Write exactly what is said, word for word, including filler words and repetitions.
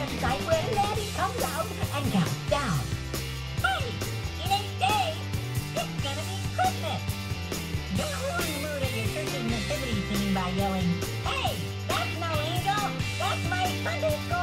website where Daddy comes out and counts down. Hey, it ain't day. It's gonna be Christmas. Get a horn mood at your church's nativity scene by yelling, "Hey, that's no angel, that's my Sunday school